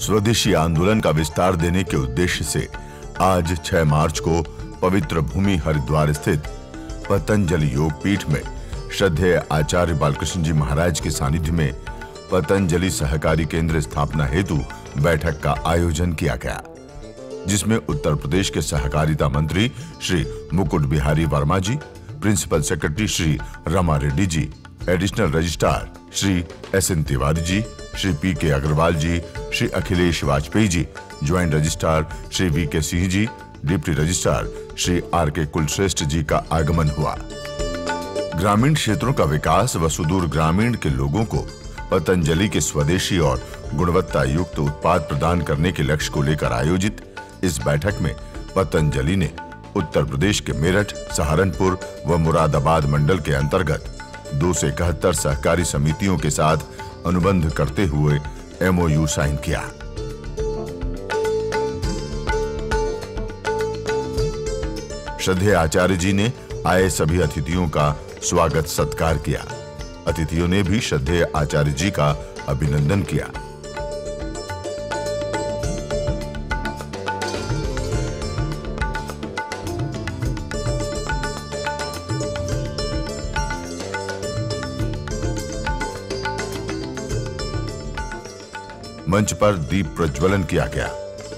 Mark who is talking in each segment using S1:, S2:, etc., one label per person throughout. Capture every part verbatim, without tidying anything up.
S1: स्वदेशी आंदोलन का विस्तार देने के उद्देश्य से आज छह मार्च को पवित्र भूमि हरिद्वार स्थित पतंजलि योग पीठ में श्रद्धेय आचार्य बालकृष्ण जी महाराज के सानिध्य में पतंजलि सहकारी केंद्र स्थापना हेतु बैठक का आयोजन किया गया, जिसमें उत्तर प्रदेश के सहकारिता मंत्री Shri Mukut Bihari Verma ji, principal secretary Shri Rama Reddy ji, additional registrar Shri S N Tiwari ji, Shri P K Agrawal ji, Shri Akhilesh Vajpayee ji, joint registrar Shri V K Singh ji, deputy registrar Shri R K Kulshreshtha जी का आगमन हुआ। ग्रामीण क्षेत्रों का विकास व सुदूर ग्रामीण के लोगों को पतंजलि के स्वदेशी और गुणवत्ता युक्त उत्पाद प्रदान करने के लक्ष्य को लेकर आयोजित इस बैठक में पतंजलि ने उत्तर प्रदेश के मेरठ, सहारनपुर व मुरादाबाद मंडल के अंतर्गत दो सौ इकहत्तर सहकारी समितियों के साथ अनुबंध करते हुए एमओयू साइन किया। श्रद्धेय आचार्य जी ने आए सभी अतिथियों का स्वागत सत्कार किया। अतिथियों ने भी श्रद्धेय आचार्य जी का अभिनंदन किया। मंच पर दीप प्रज्वलन किया गया।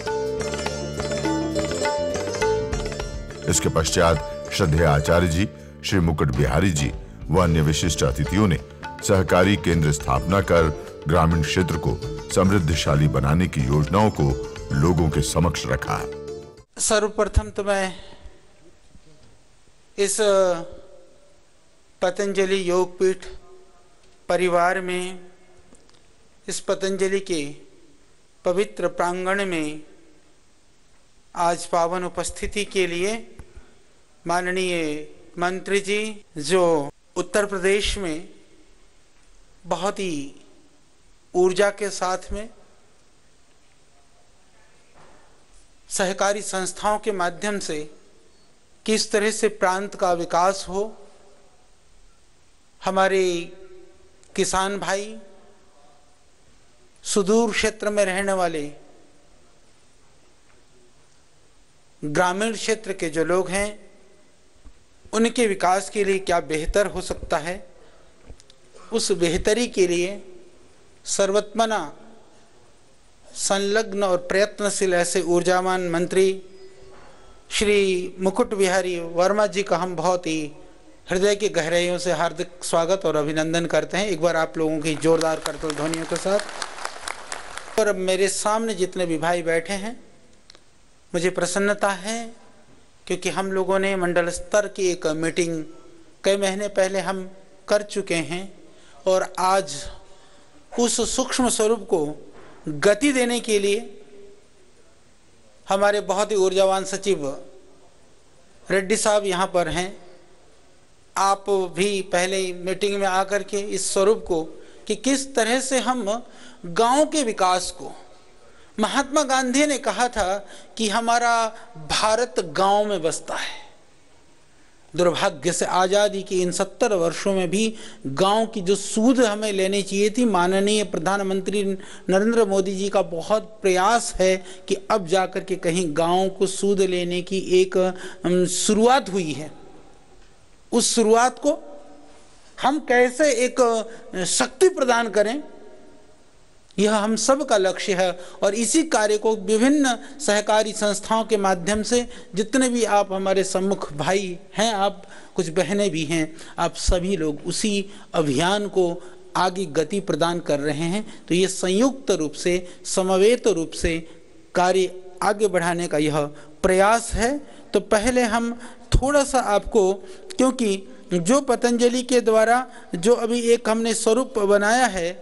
S1: इसके पश्चात श्रद्धेय आचार्य जी, श्री मुकुट बिहारी जी व अन्य विशिष्ट अतिथियों ने सहकारी केंद्र स्थापना कर ग्रामीण क्षेत्र को समृद्धशाली बनाने की योजनाओं को लोगों के समक्ष रखा।
S2: सर्वप्रथम तो मैं इस पतंजलि योगपीठ परिवार में, इस पतंजलि के पवित्र प्रांगण में आज पावन उपस्थिति के लिए माननीय मंत्री जी, जो उत्तर प्रदेश में बहुत ही ऊर्जा के साथ में सहकारी संस्थाओं के माध्यम से किस तरह से प्रांत का विकास हो, हमारे किसान भाई, सुदूर क्षेत्र में रहने वाले ग्रामीण क्षेत्र के जो लोग हैं, उनके विकास के लिए क्या बेहतर हो सकता है, उस बेहतरी के लिए सर्वत्मना संलग्न और प्रयत्नशील ऐसे ऊर्जावान मंत्री श्री मुकुट बिहारी वर्मा जी का हम बहुत ही हृदय की गहराइयों से हार्दिक स्वागत और अभिनंदन करते हैं, एक बार आप लोगों की जोरदार करतल ध्वनियों के साथ। और अब मेरे सामने जितने भी भाई बैठे हैं, मुझे प्रसन्नता है क्योंकि हम लोगों ने मंडल स्तर की एक मीटिंग कई महीने पहले हम कर चुके हैं और आज उस सूक्ष्म स्वरूप को गति देने के लिए हमारे बहुत ही ऊर्जावान सचिव रेड्डी साहब यहाँ पर हैं। आप भी पहले मीटिंग में आकर के इस स्वरूप को कि किस तरह से हम गांव के विकास को, महात्मा गांधी ने कहा था कि हमारा भारत गांव में बसता है। दुर्भाग्य से आज़ादी के इन सत्तर वर्षों में भी गांव की जो सूध हमें लेनी चाहिए थी, माननीय प्रधानमंत्री नरेंद्र मोदी जी का बहुत प्रयास है कि अब जाकर के कहीं गांव को सूध लेने की एक शुरुआत हुई है। उस शुरुआत को हम कैसे एक शक्ति प्रदान करें, यह हम सब का लक्ष्य है। और इसी कार्य को विभिन्न सहकारी संस्थाओं के माध्यम से जितने भी आप हमारे सम्मुख भाई हैं, आप कुछ बहनें भी हैं, आप सभी लोग उसी अभियान को आगे गति प्रदान कर रहे हैं। तो ये संयुक्त रूप से, समवेत रूप से कार्य आगे बढ़ाने का यह प्रयास है। तो पहले हम थोड़ा सा आपको, क्योंकि जो पतंजलि के द्वारा जो अभी एक हमने स्वरूप बनाया है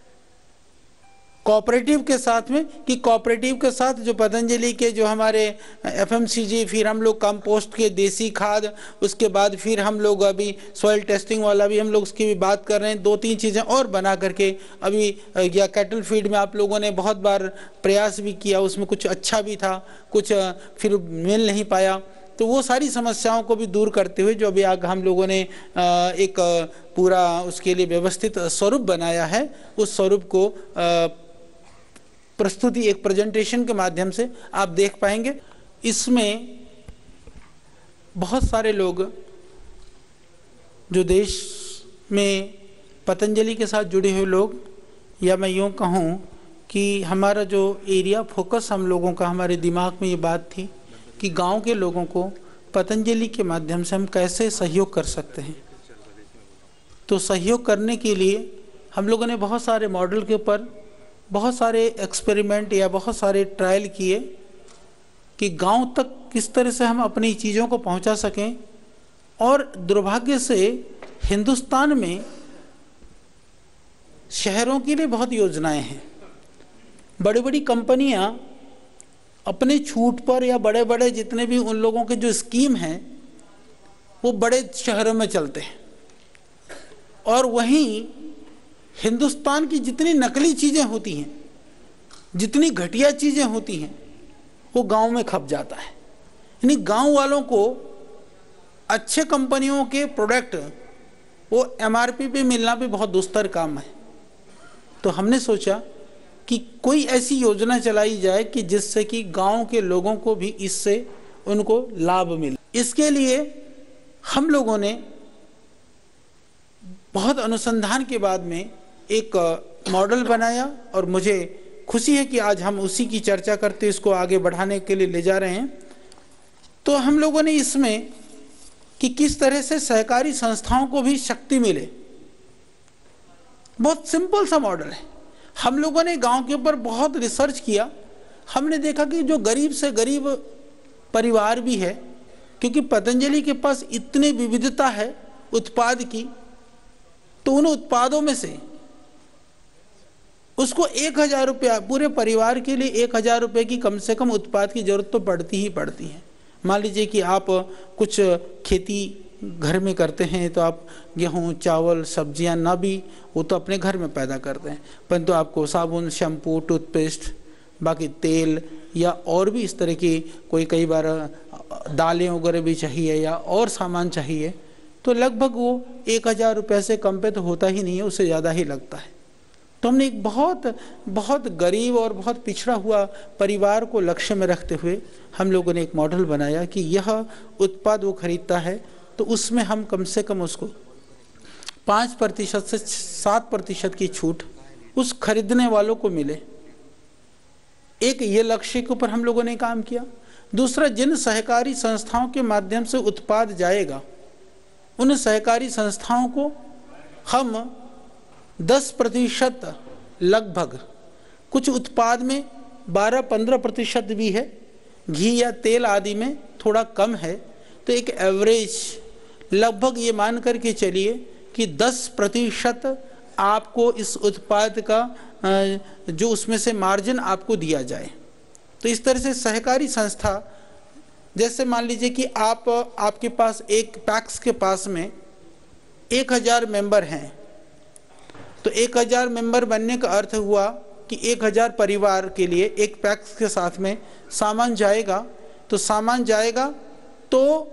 S2: कोऑपरेटिव के साथ में, कि कोऑपरेटिव के साथ जो पतंजलि के जो हमारे एफएमसीजी, फिर हम लोग कंपोस्ट के देसी खाद, उसके बाद फिर हम लोग अभी सॉइल टेस्टिंग वाला भी हम लोग उसकी भी बात कर रहे हैं। दो तीन चीज़ें और बना करके अभी, या कैटल फीड में आप लोगों ने बहुत बार प्रयास भी किया, उसमें कुछ अच्छा भी था, कुछ फिर मिल नहीं पाया। तो वो सारी समस्याओं को भी दूर करते हुए जो अभी आग हम लोगों ने एक पूरा उसके लिए व्यवस्थित स्वरूप बनाया है, उस स्वरूप को प्रस्तुति, एक प्रेजेंटेशन के माध्यम से आप देख पाएंगे। इसमें बहुत सारे लोग जो देश में पतंजलि के साथ जुड़े हुए लोग, या मैं यूँ कहूँ कि हमारा जो एरिया फोकस हम लोगों का, हमारे दिमाग में ये बात थी कि गांव के लोगों को पतंजलि के माध्यम से हम कैसे सहयोग कर सकते हैं। तो सहयोग करने के लिए हम लोगों ने बहुत सारे मॉडल के ऊपर बहुत सारे एक्सपेरिमेंट या बहुत सारे ट्रायल किए कि गांव तक किस तरह से हम अपनी चीज़ों को पहुंचा सकें। और दुर्भाग्य से हिंदुस्तान में शहरों के लिए बहुत योजनाएं हैं। बड़ी बड़ी कंपनियां अपने छूट पर या बड़े बड़े जितने भी उन लोगों के जो स्कीम हैं वो बड़े शहरों में चलते हैं, और वहीं हिंदुस्तान की जितनी नकली चीज़ें होती हैं, जितनी घटिया चीज़ें होती हैं, वो गांव में खप जाता है। यानी गांव वालों को अच्छे कंपनियों के प्रोडक्ट वो एमआरपी पे मिलना भी बहुत दुस्तर काम है। तो हमने सोचा कि कोई ऐसी योजना चलाई जाए कि जिससे कि गांव के लोगों को भी इससे उनको लाभ मिले। इसके लिए हम लोगों ने बहुत अनुसंधान के बाद में एक मॉडल बनाया, और मुझे खुशी है कि आज हम उसी की चर्चा करते इसको आगे बढ़ाने के लिए ले जा रहे हैं। तो हम लोगों ने इसमें कि किस तरह से सहकारी संस्थाओं को भी शक्ति मिले, बहुत सिंपल सा मॉडल है। हम लोगों ने गांव के ऊपर बहुत रिसर्च किया। हमने देखा कि जो गरीब से गरीब परिवार भी है, क्योंकि पतंजलि के पास इतनी विविधता है उत्पाद की, तो उन उत्पादों में से उसको एक हजार रुपया पूरे परिवार के लिए एक हजार रुपये की कम से कम उत्पाद की जरूरत तो पड़ती ही पड़ती है। मान लीजिए कि आप कुछ खेती घर में करते हैं, तो आप गेहूँ, चावल, सब्जियां ना भी वो तो अपने घर में पैदा करते हैं, परंतु आपको साबुन, शैम्पू, टूथपेस्ट, बाकी तेल या और भी इस तरह की कोई कई बार दालें वगैरह भी चाहिए या और सामान चाहिए, तो लगभग वो एक हज़ार रुपये से कम पे तो होता ही नहीं है, उससे ज़्यादा ही लगता है। तो हमने एक बहुत बहुत गरीब और बहुत पिछड़ा हुआ परिवार को लक्ष्य में रखते हुए हम लोगों ने एक मॉडल बनाया कि यह उत्पाद वो खरीदता है तो उसमें हम कम से कम उसको पाँच प्रतिशत से सात प्रतिशत की छूट उस खरीदने वालों को मिले। एक ये लक्ष्य के ऊपर हम लोगों ने काम किया। दूसरा, जिन सहकारी संस्थाओं के माध्यम से उत्पाद जाएगा, उन सहकारी संस्थाओं को हम दस प्रतिशत लगभग, कुछ उत्पाद में बारह पंद्रह प्रतिशत भी है, घी या तेल आदि में थोड़ा कम है, तो एक एवरेज लगभग ये मान करके चलिए कि दस प्रतिशत आपको इस उत्पाद का जो उसमें से मार्जिन आपको दिया जाए। तो इस तरह से सहकारी संस्था, जैसे मान लीजिए कि आप आपके पास एक पैक्स के पास में एक हज़ार मेंबर हैं, तो एक हज़ार मेंबर बनने का अर्थ हुआ कि एक हज़ार परिवार के लिए एक पैक्स के साथ में सामान जाएगा, तो सामान जाएगा तो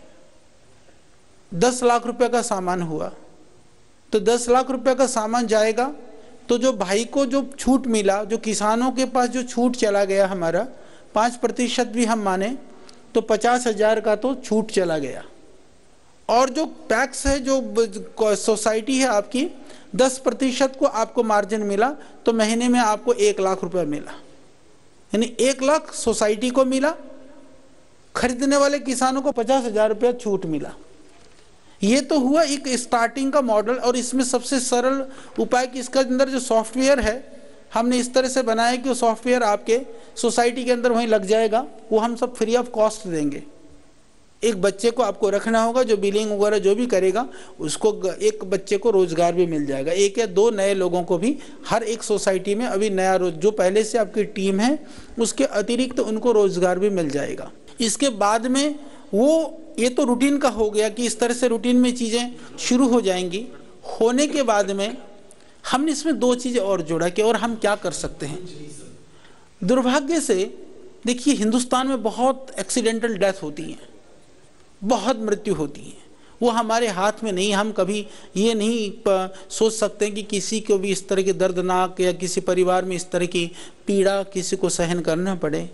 S2: दस लाख रुपए का सामान हुआ। तो दस लाख रुपए का सामान जाएगा तो जो भाई को जो छूट मिला, जो किसानों के पास जो छूट चला गया हमारा पाँच प्रतिशत भी हम माने तो पचास हजार का तो छूट चला गया। और जो टैक्स है, जो सोसाइटी है आपकी, दस प्रतिशत को आपको मार्जिन मिला, तो महीने में आपको एक लाख रुपए मिला। यानी एक लाख सोसाइटी को मिला, खरीदने वाले किसानों को पचास हजार रुपया छूट मिला। ये तो हुआ एक स्टार्टिंग का मॉडल। और इसमें सबसे सरल उपाय कि इसका अंदर जो सॉफ्टवेयर है हमने इस तरह से बनाया कि वो सॉफ्टवेयर आपके सोसाइटी के अंदर वहीं लग जाएगा, वो हम सब फ्री ऑफ कॉस्ट देंगे। एक बच्चे को आपको रखना होगा जो बिलिंग वगैरह जो भी करेगा, उसको एक बच्चे को रोजगार भी मिल जाएगा। एक या दो नए लोगों को भी हर एक सोसाइटी में अभी नया रोज, जो पहले से आपकी टीम है उसके अतिरिक्त उनको रोजगार भी मिल जाएगा। इसके बाद में वो, ये तो रूटीन का हो गया कि इस तरह से रूटीन में चीज़ें शुरू हो जाएंगी। होने के बाद में हमने इसमें दो चीज़ें और जोड़ा कि और हम क्या कर सकते हैं। दुर्भाग्य से देखिए, हिंदुस्तान में बहुत एक्सीडेंटल डेथ होती हैं, बहुत मृत्यु होती है, वो हमारे हाथ में नहीं। हम कभी ये नहीं सोच सकते कि किसी को भी इस तरह की दर्दनाक या किसी परिवार में इस तरह की पीड़ा किसी को सहन करना पड़े।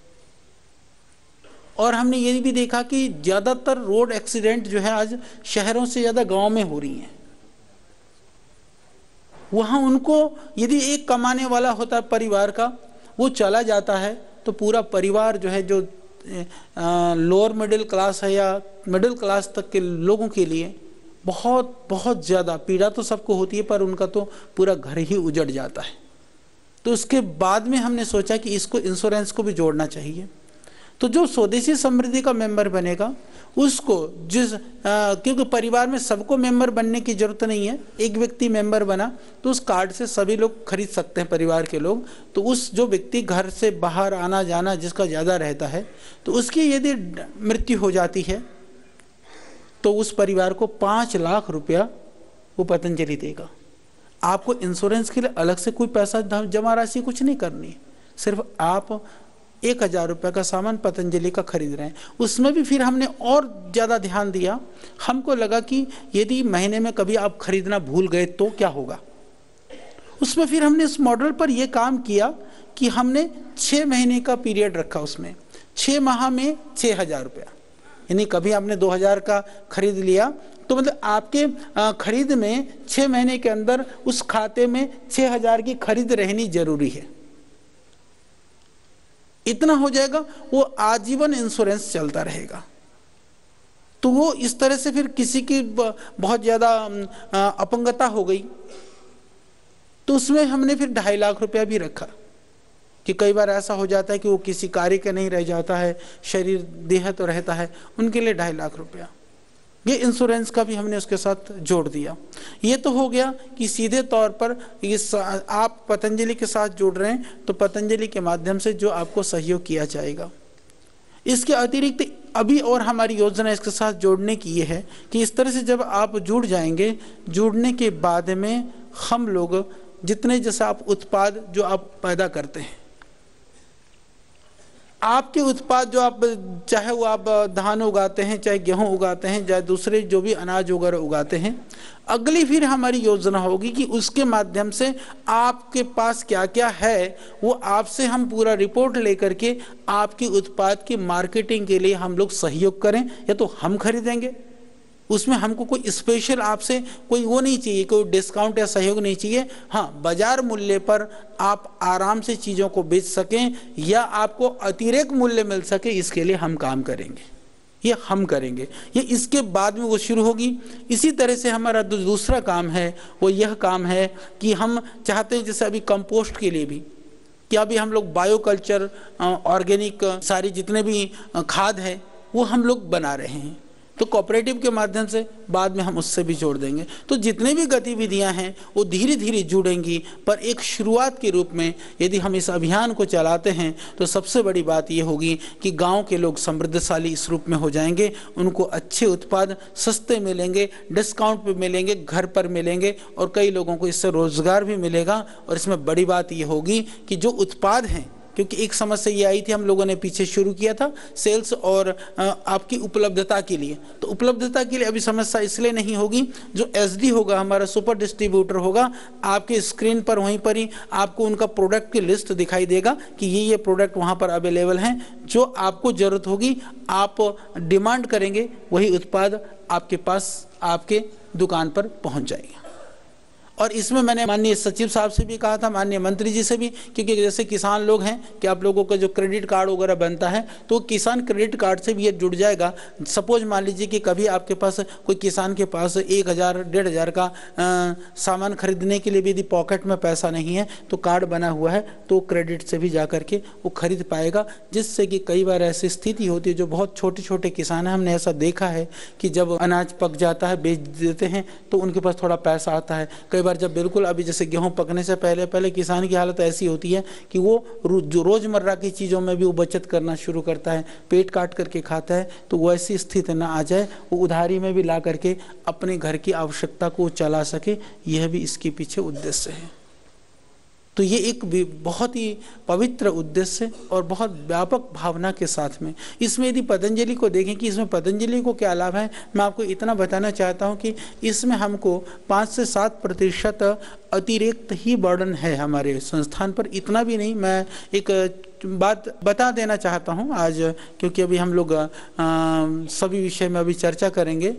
S2: और हमने ये भी देखा कि ज़्यादातर रोड एक्सीडेंट जो है आज शहरों से ज़्यादा गांव में हो रही हैं। वहाँ उनको यदि एक कमाने वाला होता है परिवार का, वो चला जाता है तो पूरा परिवार जो है, जो लोअर मिडिल क्लास है या मिडिल क्लास तक के लोगों के लिए बहुत बहुत ज़्यादा पीड़ा तो सबको होती है, पर उनका तो पूरा घर ही उजड़ जाता है। तो उसके बाद में हमने सोचा कि इसको इंश्योरेंस को भी जोड़ना चाहिए। तो जो स्वदेशी समृद्धि का मेंबर बनेगा उसको जिस आ, क्योंकि परिवार में सबको मेंबर बनने की जरूरत नहीं है, एक व्यक्ति मेंबर बना तो उस कार्ड से सभी लोग खरीद सकते हैं परिवार के लोग। तो उस जो व्यक्ति घर से बाहर आना जाना जिसका ज़्यादा रहता है, तो उसकी यदि मृत्यु हो जाती है तो उस परिवार को पाँच लाख रुपया वो पतंजलि देगा। आपको इंश्योरेंस के लिए अलग से कोई पैसा जमा राशि कुछ नहीं करनी, सिर्फ आप एक हजार रुपये का सामान पतंजलि का खरीद रहे हैं। उसमें भी फिर हमने और ज़्यादा ध्यान दिया। हमको लगा कि यदि महीने में कभी आप खरीदना भूल गए तो क्या होगा। उसमें फिर हमने इस मॉडल पर यह काम किया कि हमने छः महीने का पीरियड रखा, उसमें छः माह में छः हजार रुपया, यानी कभी आपने दो हजार का खरीद लिया तो मतलब आपके खरीद में छः महीने के अंदर उस खाते में छः हजार की खरीद रहनी जरूरी है। इतना हो जाएगा, वो आजीवन इंश्योरेंस चलता रहेगा। तो वो इस तरह से फिर किसी की बहुत ज़्यादा अपंगता हो गई तो उसमें हमने फिर ढाई लाख रुपया भी रखा कि कई बार ऐसा हो जाता है कि वो किसी कार्य का नहीं रह जाता है, शरीर देह तो रहता है, उनके लिए ढाई लाख रुपया ये इंश्योरेंस का भी हमने उसके साथ जोड़ दिया। ये तो हो गया कि सीधे तौर पर इस आप पतंजलि के साथ जुड़ रहे हैं तो पतंजलि के माध्यम से जो आपको सहयोग किया जाएगा। इसके अतिरिक्त अभी और हमारी योजना इसके साथ जोड़ने की ये है कि इस तरह से जब आप जुड़ जाएंगे, जुड़ने के बाद में हम लोग जितने जैसे आप उत्पाद जो आप पैदा करते हैं, आपके उत्पाद जो आप चाहे वो आप धान उगाते हैं, चाहे गेहूं उगाते हैं, चाहे दूसरे जो भी अनाज वगैरह उगाते हैं, अगली फिर हमारी योजना होगी कि उसके माध्यम से आपके पास क्या क्या है वो आपसे हम पूरा रिपोर्ट लेकर के आपके उत्पाद की मार्केटिंग के लिए हम लोग सहयोग करें, या तो हम खरीदेंगे। उसमें हमको कोई स्पेशल आपसे कोई वो नहीं चाहिए, कोई डिस्काउंट या सहयोग नहीं चाहिए। हाँ, बाजार मूल्य पर आप आराम से चीज़ों को बेच सकें या आपको अतिरिक्त मूल्य मिल सके, इसके लिए हम काम करेंगे, ये हम करेंगे। ये इसके बाद में वो शुरू होगी। इसी तरह से हमारा दूसरा काम है वो यह काम है कि हम चाहते हैं जैसे अभी कंपोस्ट के लिए भी कि अभी हम लोग बायोकल्चर ऑर्गेनिक सारी जितने भी खाद है वो हम लोग बना रहे हैं। तो कोऑपरेटिव के माध्यम से बाद में हम उससे भी जोड़ देंगे। तो जितने भी गतिविधियां हैं वो धीरे धीरे जुड़ेंगी, पर एक शुरुआत के रूप में यदि हम इस अभियान को चलाते हैं तो सबसे बड़ी बात ये होगी कि गांव के लोग समृद्धशाली इस रूप में हो जाएंगे, उनको अच्छे उत्पाद सस्ते मिलेंगे, डिस्काउंट पे मिलेंगे, घर पर मिलेंगे और कई लोगों को इससे रोजगार भी मिलेगा। और इसमें बड़ी बात ये होगी कि जो उत्पाद हैं, क्योंकि एक समस्या ये आई थी, हम लोगों ने पीछे शुरू किया था सेल्स और आपकी उपलब्धता के लिए, तो उपलब्धता के लिए अभी समस्या इसलिए नहीं होगी। जो एसडी होगा, हमारा सुपर डिस्ट्रीब्यूटर होगा, आपके स्क्रीन पर वहीं पर ही आपको उनका प्रोडक्ट की लिस्ट दिखाई देगा कि ये ये प्रोडक्ट वहाँ पर अवेलेबल हैं। जो आपको ज़रूरत होगी आप डिमांड करेंगे, वही उत्पाद आपके पास आपके दुकान पर पहुँच जाएगा। और इसमें मैंने माननीय सचिव साहब से भी कहा था, माननीय मंत्री जी से भी, क्योंकि जैसे किसान लोग हैं कि आप लोगों का जो क्रेडिट कार्ड वगैरह बनता है तो किसान क्रेडिट कार्ड से भी ये जुड़ जाएगा। सपोज मान लीजिए कि कभी आपके पास कोई किसान के पास एक हज़ार डेढ़ हज़ार का आ, सामान खरीदने के लिए भी यदि पॉकेट में पैसा नहीं है तो कार्ड बना हुआ है तो क्रेडिट से भी जा करके वो खरीद पाएगा। जिससे कि कई बार ऐसी स्थिति होती है जो बहुत छोटे छोटे किसान हैं, हमने ऐसा देखा है कि जब अनाज पक जाता है बेच देते हैं तो उनके पास थोड़ा पैसा आता है। कई बार जब बिल्कुल अभी जैसे गेहूं पकने से पहले पहले किसान की हालत ऐसी होती है कि वो जो रोजमर्रा की चीज़ों में भी वो बचत करना शुरू करता है, पेट काट करके खाता है। तो वैसी स्थिति ना आ जाए, वो उधारी में भी ला करके अपने घर की आवश्यकता को चला सके, यह भी इसके पीछे उद्देश्य है। तो ये एक बहुत ही पवित्र उद्देश्य और बहुत व्यापक भावना के साथ में इसमें यदि पतंजलि को देखें कि इसमें पतंजलि को क्या लाभ है, मैं आपको इतना बताना चाहता हूँ कि इसमें हमको पाँच से सात प्रतिशत अतिरिक्त ही बर्डन है हमारे संस्थान पर, इतना भी नहीं। मैं एक बात बता देना चाहता हूँ आज, क्योंकि अभी हम लोग आ, सभी विषय में अभी चर्चा करेंगे।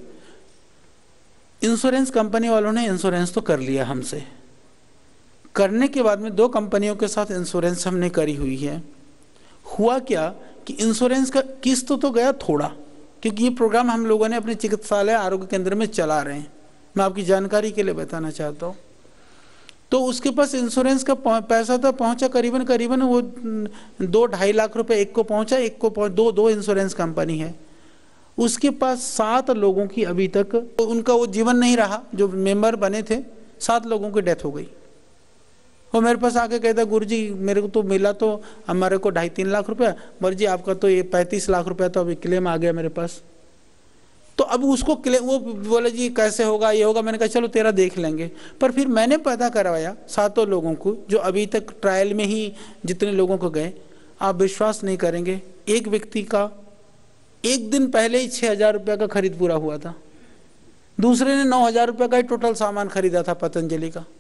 S2: इंश्योरेंस कंपनी वालों ने इंश्योरेंस तो कर लिया हमसे, करने के बाद में दो कंपनियों के साथ इंश्योरेंस हमने करी हुई है। हुआ क्या कि इंश्योरेंस का किस्त तो गया थोड़ा, क्योंकि ये प्रोग्राम हम लोगों ने अपने चिकित्सालय आरोग्य केंद्र में चला रहे हैं, मैं आपकी जानकारी के लिए बताना चाहता हूँ। तो उसके पास इंश्योरेंस का पैसा था पहुंचा करीबन करीबन वो दो ढाई लाख रुपए, एक को पहुंचा एक को पहुंच, दो दो इंश्योरेंस कंपनी है। उसके पास सात लोगों की अभी तक तो उनका वो जीवन नहीं रहा, जो मेंबर बने थे सात लोगों की डेथ हो गई। वो मेरे पास आके कहता गुरुजी मेरे को तो मिला तो हमारे को ढाई तीन लाख रुपया, पर जी आपका तो ये पैंतीस लाख रुपया तो अभी क्लेम आ गया मेरे पास। तो अब उसको क्लेम, वो बोले जी कैसे होगा ये होगा, मैंने कहा चलो तेरा देख लेंगे। पर फिर मैंने पता करवाया सातों लोगों को जो अभी तक ट्रायल में ही जितने लोगों को गए, आप विश्वास नहीं करेंगे, एक व्यक्ति का एक दिन पहले ही छः हजार रुपये का खरीद पूरा हुआ था, दूसरे ने नौ हजार रुपये का ही टोटल सामान खरीदा था पतंजलि का,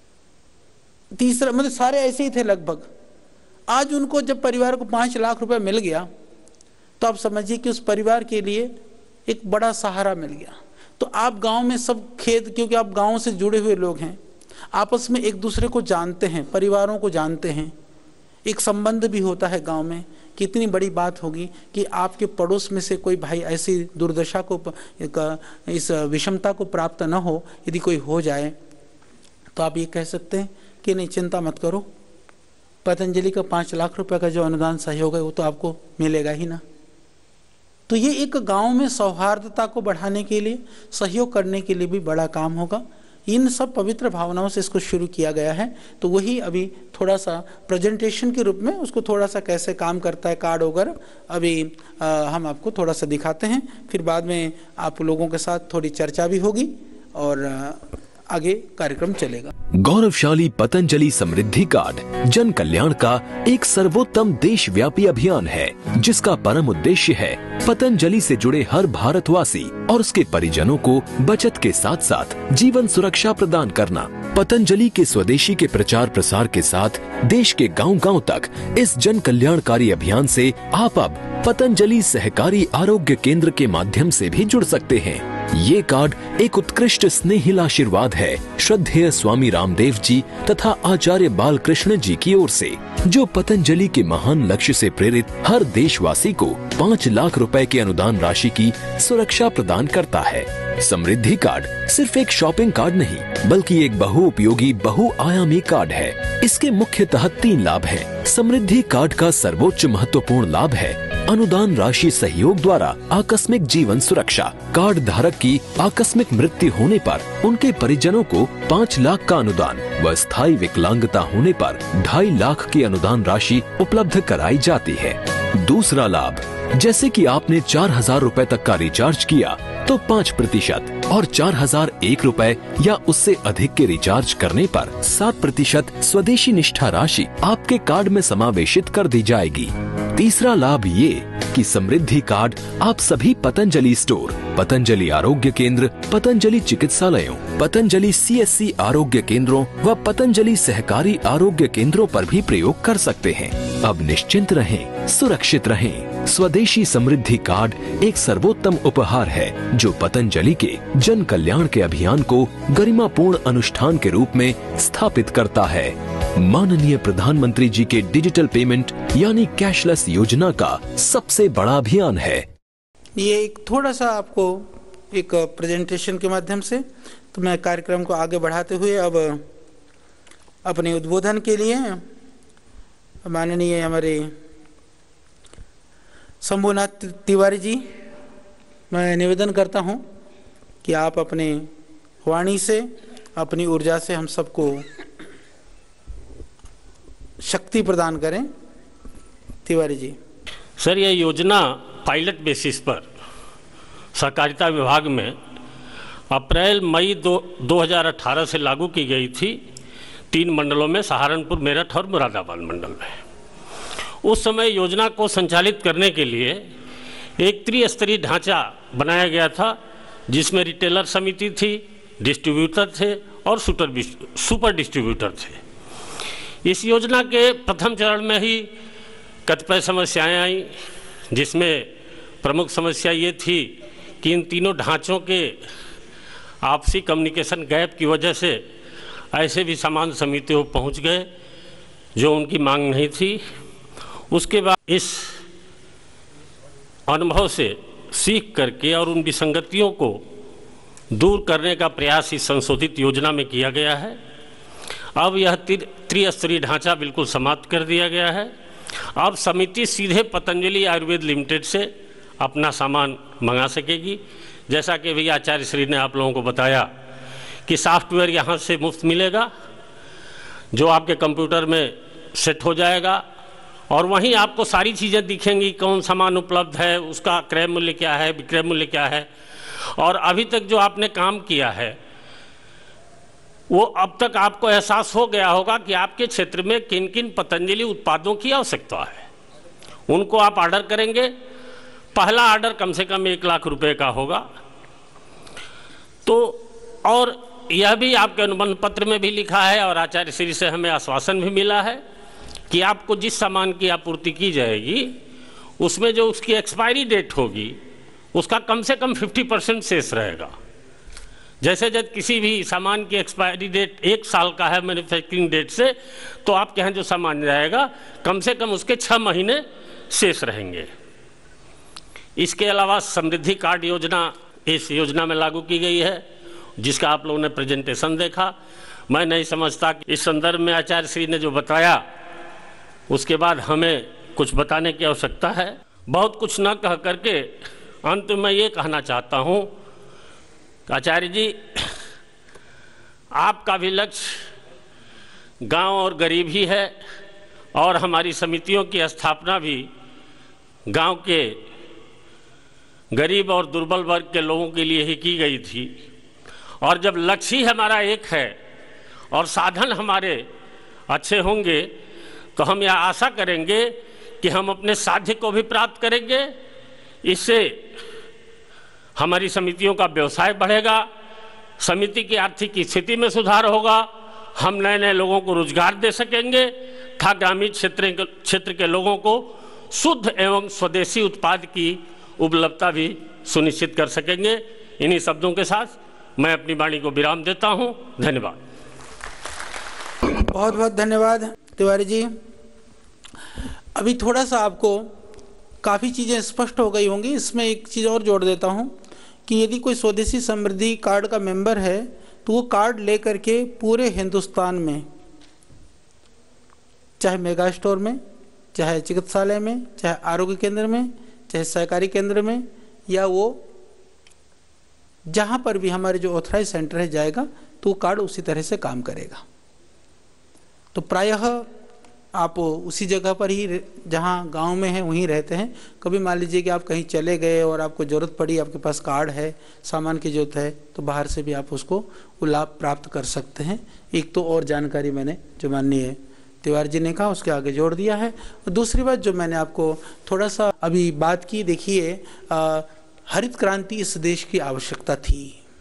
S2: तीसरा मतलब सारे ऐसे ही थे लगभग। आज उनको जब परिवार को पाँच लाख रुपए मिल गया तो आप समझिए कि उस परिवार के लिए एक बड़ा सहारा मिल गया। तो आप गांव में सब खेत, क्योंकि आप गांव से जुड़े हुए लोग हैं, आपस में एक दूसरे को जानते हैं, परिवारों को जानते हैं, एक संबंध भी होता है गांव में। कितनी बड़ी बात होगी कि आपके पड़ोस में से कोई भाई ऐसी दुर्दशा को, इस विषमता को प्राप्त न हो, यदि कोई हो जाए तो आप ये कह सकते हैं कि नहीं चिंता मत करो, पतंजलि का पाँच लाख रुपए का जो अनुदान सहयोग है वो तो आपको मिलेगा ही ना। तो ये एक गांव में सौहार्दता को बढ़ाने के लिए, सहयोग करने के लिए भी बड़ा काम होगा। इन सब पवित्र भावनाओं से इसको शुरू किया गया है। तो वही अभी थोड़ा सा प्रेजेंटेशन के रूप में उसको थोड़ा सा कैसे काम करता है कार्ड वगैरह अभी आ, हम आपको थोड़ा सा दिखाते हैं, फिर बाद में आप लोगों के साथ थोड़ी चर्चा भी होगी और आ, आगे कार्यक्रम चलेगा।
S3: गौरवशाली पतंजलि समृद्धि कार्ड जन कल्याण का एक सर्वोत्तम देशव्यापी अभियान है, जिसका परम उद्देश्य है पतंजलि से जुड़े हर भारतवासी और उसके परिजनों को बचत के साथ साथ जीवन सुरक्षा प्रदान करना। पतंजलि के स्वदेशी के प्रचार प्रसार के साथ देश के गांव गांव तक इस जन कल्याणकारी अभियान से आप अब पतंजलि सहकारी आरोग्य केंद्र के माध्यम से भी जुड़ सकते हैं। ये कार्ड एक उत्कृष्ट स्नेहिल आशीर्वाद है श्रद्धेय स्वामी रामदेव जी तथा आचार्य बालकृष्ण जी की ओर से, जो पतंजलि के महान लक्ष्य से प्रेरित हर देशवासी को पाँच लाख रुपए के अनुदान राशि की सुरक्षा प्रदान करता है। समृद्धि कार्ड सिर्फ एक शॉपिंग कार्ड नहीं, बल्कि एक बहुउपयोगी बहुआयामी कार्ड है। इसके मुख्यतः तीन लाभ हैं। समृद्धि कार्ड का सर्वोच्च महत्वपूर्ण लाभ है अनुदान राशि सहयोग द्वारा आकस्मिक जीवन सुरक्षा। कार्ड धारक की आकस्मिक मृत्यु होने पर उनके परिजनों को पाँच लाख का अनुदान व स्थायी विकलांगता होने पर ढाई लाख की अनुदान राशि उपलब्ध कराई जाती है। दूसरा लाभ, जैसे कि आपने चार हजार रूपए तक का रिचार्ज किया तो पाँच प्रतिशत और चार हजार एक रूपए या उससे अधिक के रिचार्ज करने पर सात प्रतिशत स्वदेशी निष्ठा राशि आपके कार्ड में समावेशित कर दी जाएगी। तीसरा लाभ ये कि समृद्धि कार्ड आप सभी पतंजलि स्टोर, पतंजलि आरोग्य केंद्र, पतंजलि चिकित्सालयों, पतंजलि सीएससी आरोग्य केंद्रों व पतंजलि सहकारी आरोग्य केंद्रों पर भी प्रयोग कर सकते हैं। अब निश्चिंत रहें, सुरक्षित रहें। स्वदेशी समृद्धि कार्ड एक सर्वोत्तम उपहार है जो पतंजलि के जन कल्याण के अभियान को गरिमापूर्ण अनुष्ठान के रूप में स्थापित करता है। माननीय प्रधानमंत्री जी के डिजिटल पेमेंट यानी कैशलेस योजना का सबसे बड़ा अभियान है।
S2: ये एक थोड़ा सा आपको एक प्रेजेंटेशन के माध्यम से तो मैं कार्यक्रम को आगे बढ़ाते हुए अब अपने उद्बोधन के लिए माननीय हमारे शंभुनाथ तिवारी जी, मैं निवेदन करता हूं कि आप अपने वाणी से, अपनी ऊर्जा से हम सबको शक्ति प्रदान करें। तिवारी जी।
S4: सर, यह योजना पायलट बेसिस पर सहकारिता विभाग में अप्रैल मई दो दो हजार अठारह से लागू की गई थी। तीन मंडलों में, सहारनपुर, मेरठ और मुरादाबाद मंडल में। उस समय योजना को संचालित करने के लिए एक त्रिस्तरीय ढांचा बनाया गया था, जिसमें रिटेलर समिति थी, डिस्ट्रीब्यूटर थे और सुपर सुपर डिस्ट्रीब्यूटर थे। इस योजना के प्रथम चरण में ही कतिपय समस्याएं आई, जिसमें प्रमुख समस्या ये थी कि इन तीनों ढांचों के आपसी कम्युनिकेशन गैप की वजह से ऐसे भी सामान समितियों पहुंच गए जो उनकी मांग नहीं थी। उसके बाद इस अनुभव से सीख करके और उन विसंगतियों को दूर करने का प्रयास इस संशोधित योजना में किया गया है। अब यह त्रिस्तरीय ढांचा बिल्कुल समाप्त कर दिया गया है। अब समिति सीधे पतंजलि आयुर्वेद लिमिटेड से अपना सामान मंगा सकेगी। जैसा कि भैया आचार्य श्री ने आप लोगों को बताया कि सॉफ्टवेयर यहाँ से मुफ्त मिलेगा, जो आपके कंप्यूटर में सेट हो जाएगा और वहीं आपको सारी चीज़ें दिखेंगी, कौन सामान उपलब्ध है, उसका क्रय मूल्य क्या है, विक्रय मूल्य क्या है, और अभी तक जो आपने काम किया है वो अब तक आपको एहसास हो गया होगा कि आपके क्षेत्र में किन किन पतंजलि उत्पादों की आवश्यकता है। उनको आप ऑर्डर करेंगे। पहला ऑर्डर कम से कम एक लाख रुपए का होगा। तो और यह भी आपके अनुबंध पत्र में भी लिखा है और आचार्य श्री से हमें आश्वासन भी मिला है कि आपको जिस सामान की आपूर्ति की जाएगी उसमें जो उसकी एक्सपायरी डेट होगी उसका कम से कम पचास परसेंट शेष रहेगा। जैसे जब किसी भी सामान की एक्सपायरी डेट एक साल का है मैन्युफैक्चरिंग डेट से, तो आपके यहाँ जो सामान जाएगा कम से कम उसके छः महीने शेष रहेंगे। इसके अलावा समृद्धि कार्ड योजना इस योजना में लागू की गई है, जिसका आप लोगों ने प्रेजेंटेशन देखा। मैं नहीं समझता कि इस संदर्भ में आचार्य श्री ने जो बताया उसके बाद हमें कुछ बताने की आवश्यकता है। बहुत कुछ न कह करके अंत में ये कहना चाहता हूँ, आचार्य जी, आपका भी लक्ष्य गांव और गरीब ही है और हमारी समितियों की स्थापना भी गांव के गरीब और दुर्बल वर्ग के लोगों के लिए ही की गई थी। और जब लक्ष्य ही हमारा एक है और साधन हमारे अच्छे होंगे तो हम यह आशा करेंगे कि हम अपने साध्य को भी प्राप्त करेंगे। इससे हमारी समितियों का व्यवसाय बढ़ेगा, समिति की आर्थिक स्थिति में सुधार होगा, हम नए नए लोगों को रोजगार दे सकेंगे तथा ग्रामीण क्षेत्र क्षेत्र के लोगों को शुद्ध एवं स्वदेशी उत्पाद की उपलब्धता भी सुनिश्चित कर सकेंगे। इन्हीं शब्दों के साथ मैं अपनी वाणी को विराम देता हूं। धन्यवाद।
S2: बहुत बहुत धन्यवाद तिवारी जी। अभी थोड़ा सा आपको काफ़ी चीज़ें स्पष्ट हो गई होंगी। इसमें एक चीज़ और जोड़ देता हूं कि यदि कोई स्वदेशी समृद्धि कार्ड का मेंबर है तो वो कार्ड ले करके पूरे हिंदुस्तान में, चाहे मेगा स्टोर में, चाहे चिकित्सालय में, चाहे आरोग्य केंद्र में, चाहे सहकारी केंद्र में, या वो जहाँ पर भी हमारे जो ऑथराइज सेंटर है जाएगा तो वो कार्ड उसी तरह से काम करेगा। तो प्रायः आप उसी जगह पर ही, जहाँ गांव में है वहीं रहते हैं। कभी मान लीजिए कि आप कहीं चले गए और आपको ज़रूरत पड़ी, आपके पास कार्ड है, सामान की ज़रूरत है, तो बाहर से भी आप उसको लाभ प्राप्त कर सकते हैं। एक तो और जानकारी मैंने जो माननीय तिवारी जी ने कहा उसके आगे जोड़ दिया है। और दूसरी बात जो मैंने आपको थोड़ा सा अभी बात की, देखिए हरित क्रांति इस देश की आवश्यकता थी,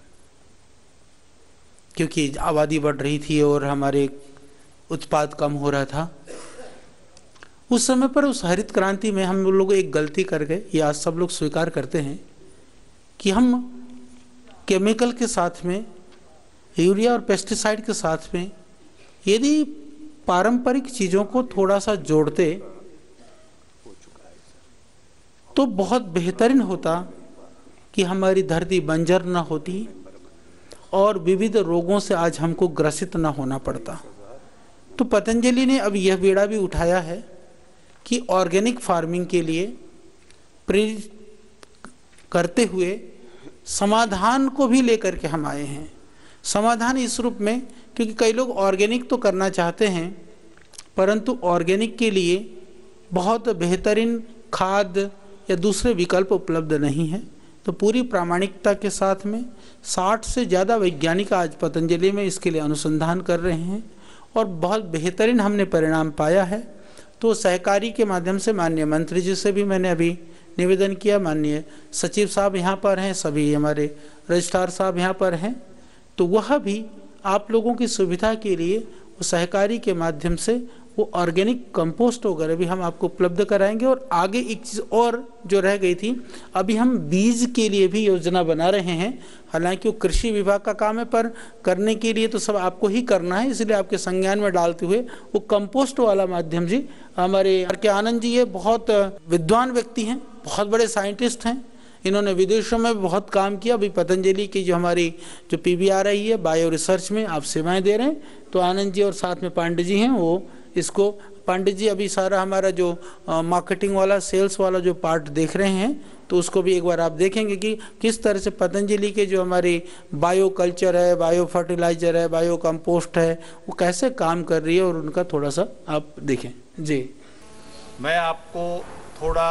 S2: क्योंकि आबादी बढ़ रही थी और हमारे उत्पाद कम हो रहा था। उस समय पर उस हरित क्रांति में हम लोग एक गलती कर गए, ये आज सब लोग स्वीकार करते हैं, कि हम केमिकल के साथ में, यूरिया और पेस्टिसाइड के साथ में यदि पारंपरिक चीज़ों को थोड़ा सा जोड़ते तो बहुत बेहतरीन होता कि हमारी धरती बंजर न होती और विविध रोगों से आज हमको ग्रसित न होना पड़ता। तो पतंजलि ने अब यह बीड़ा भी उठाया है कि ऑर्गेनिक फार्मिंग के लिए प्रेरित करते हुए समाधान को भी लेकर के हम आए हैं। समाधान इस रूप में, क्योंकि कई लोग ऑर्गेनिक तो करना चाहते हैं परंतु ऑर्गेनिक के लिए बहुत बेहतरीन खाद या दूसरे विकल्प उपलब्ध नहीं हैं। तो पूरी प्रामाणिकता के साथ में साठ से ज़्यादा वैज्ञानिक आज पतंजलि में इसके लिए अनुसंधान कर रहे हैं और बहुत बेहतरीन हमने परिणाम पाया है। तो सहकारी के माध्यम से माननीय मंत्री जी से भी मैंने अभी निवेदन किया, माननीय सचिव साहब यहाँ पर हैं, सभी हमारे रजिस्ट्रार साहब यहाँ पर हैं, तो वह भी आप लोगों की सुविधा के लिए वो सहकारी के माध्यम से वो ऑर्गेनिक कंपोस्ट वगैरह भी हम आपको उपलब्ध कराएंगे। और आगे एक चीज़ और जो रह गई थी, अभी हम बीज के लिए भी योजना बना रहे हैं। हालांकि वो कृषि विभाग का काम है, पर करने के लिए तो सब आपको ही करना है, इसलिए आपके संज्ञान में डालते हुए वो कंपोस्ट वाला माध्यम जी हमारे आर के आनंद जी, ये बहुत विद्वान व्यक्ति हैं, बहुत बड़े साइंटिस्ट हैं, इन्होंने विदेशों में बहुत काम किया। अभी पतंजलि की जो हमारी जो पी बी आ रही है बायो रिसर्च में आप सेवाएं दे रहे हैं, तो आनंद जी और साथ में पांडे जी हैं, वो इसको पांडे जी अभी सारा हमारा जो मार्केटिंग वाला सेल्स वाला जो पार्ट देख रहे हैं, तो उसको भी एक बार आप देखेंगे कि किस तरह से पतंजलि के जो हमारी बायो कल्चर है, बायो फर्टिलाइजर है, बायो कंपोस्ट है, वो कैसे काम कर रही है, और उनका थोड़ा सा आप देखें जी।
S5: मैं आपको थोड़ा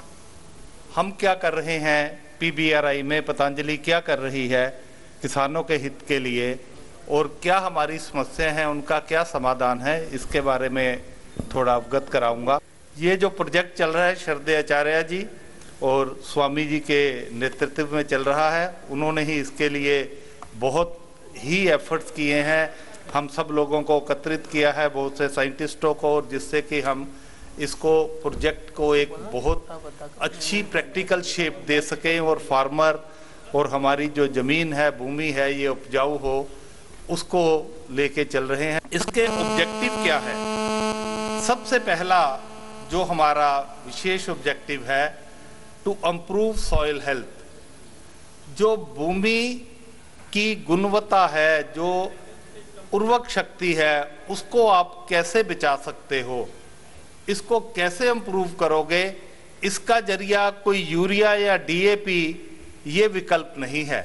S5: हम क्या कर रहे हैं पी बी आर आई में, पतंजलि क्या कर रही है किसानों के हित के लिए, और क्या हमारी समस्या है, उनका क्या समाधान है, इसके बारे में थोड़ा अवगत कराऊंगा। ये जो प्रोजेक्ट चल रहा है श्रद्धेय आचार्य जी और स्वामी जी के नेतृत्व में चल रहा है, उन्होंने ही इसके लिए बहुत ही एफर्ट्स किए हैं, हम सब लोगों को एकत्रित किया है, बहुत से साइंटिस्टों को, और जिससे कि हम इसको प्रोजेक्ट को एक बहुत अच्छी प्रैक्टिकल शेप दे सकें और फार्मर और हमारी जो ज़मीन है, भूमि है, ये उपजाऊ हो, उसको लेके चल रहे हैं। इसके ऑब्जेक्टिव क्या है? सबसे पहला जो हमारा विशेष ऑब्जेक्टिव है, टू इम्प्रूव सॉइल हेल्थ। जो भूमि की गुणवत्ता है, जो उर्वरक शक्ति है, उसको आप कैसे बचा सकते हो, इसको कैसे इम्प्रूव करोगे, इसका जरिया कोई यूरिया या डी ए पी ये विकल्प नहीं है।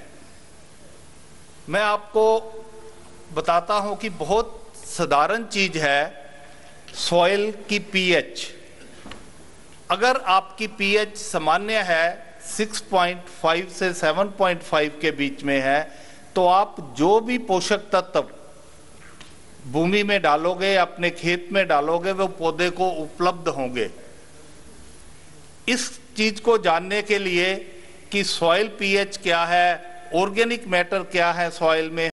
S5: मैं आपको बताता हूं कि बहुत साधारण चीज है सॉइल की पीएच। अगर आपकी पीएच सामान्य है छह पॉइंट पाँच से सात पॉइंट पाँच के बीच में है, तो आप जो भी पोषक तत्व भूमि में डालोगे, अपने खेत में डालोगे, वो पौधे को उपलब्ध होंगे। इस चीज को जानने के लिए कि सॉइल पीएच क्या है, ऑर्गेनिक मैटर क्या है सॉइल में,